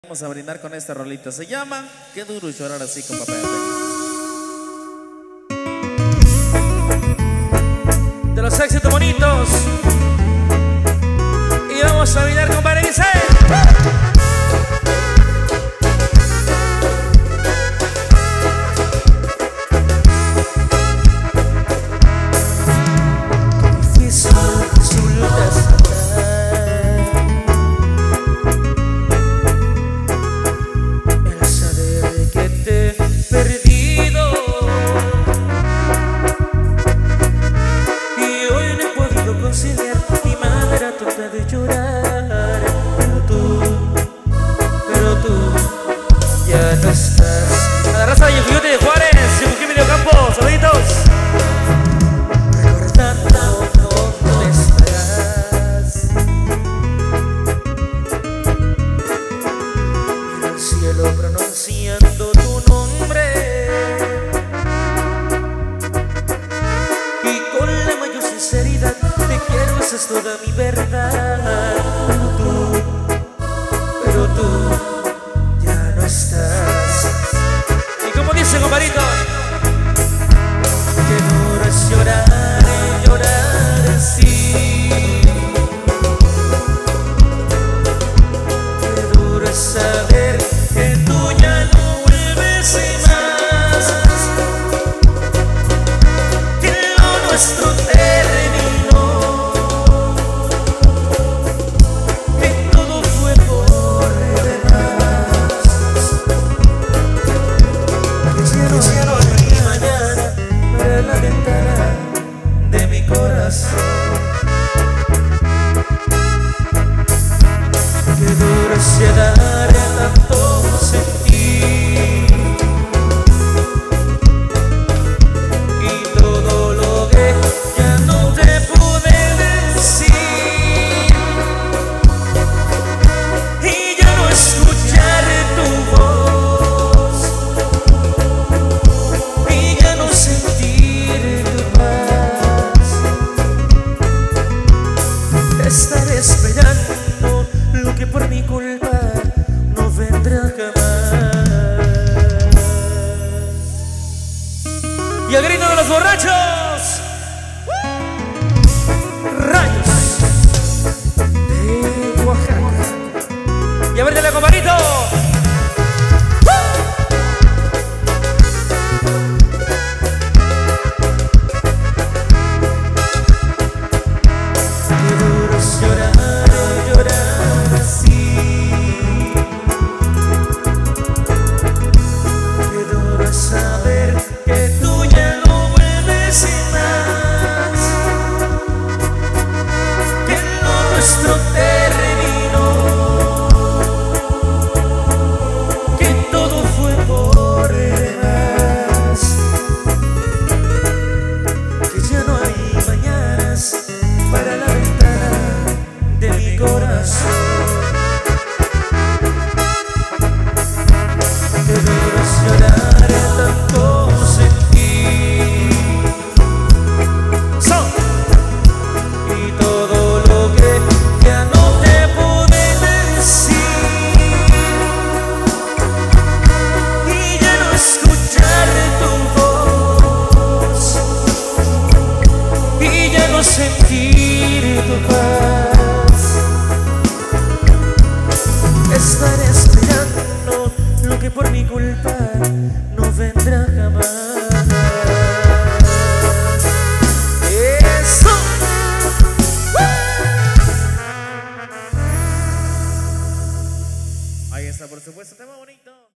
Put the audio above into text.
Vamos a brindar con esta rolita. Se llama Qué duro llorar así con papel. De los éxitos bonitos. Y vamos a brindar con Paradiso. Mi madre trata de llorar, pero tú ya no estás. A la raza de Yucuyuti de Juárez, Yucuquí Mediocampo, saluditos. Recordando dónde estarás. Mira al cielo pronunciando tu nombre y con la mayor sinceridad te quiero, esa es toda mi verdad. Pero tú ya no estás. Y como dice compadrito, Qué duro es llorar y llorar así. Qué duro es saber que tú ya no vuelves más, que lo nuestro terminó, que todo fue por demás, que cielo y mañana para la ventana de mi corazón. Qué duro es llegar a tanto sentir y todo lo que ya no te pude decir, y ya no escuchar tu voz, y ya no sentir tu paz. Te estaré esperando, lo que por mi culpa no vendrá jamás. y el grito de los borrachos. Rayos de Oaxaca. Y a ver, compadrito. Qué duro es llorar, llorar así. Qué duro es saber que tú ya no vuelves más, que lo nuestro terminó, que todo fue por demás, que ya no hay mañanas para la ventana de mi corazón. Qué duro es llorar tanto sentir y todo lo que ya no te pude decir, y ya no escuchar tu voz, y ya no sentir tu paz. Estaré esperando lo que por mi culpa no vendrá jamás. Eso. Ahí está, por supuesto, tema bonito.